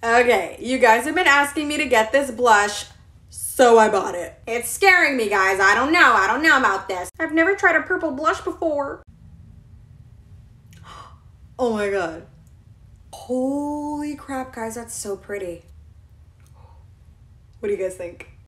Okay, you guys have been asking me to get this blush, so I bought it. It's scaring me, guys. I don't know about this. I've never tried a purple blush before. Oh my god. Holy crap, guys, that's so pretty. What do you guys think?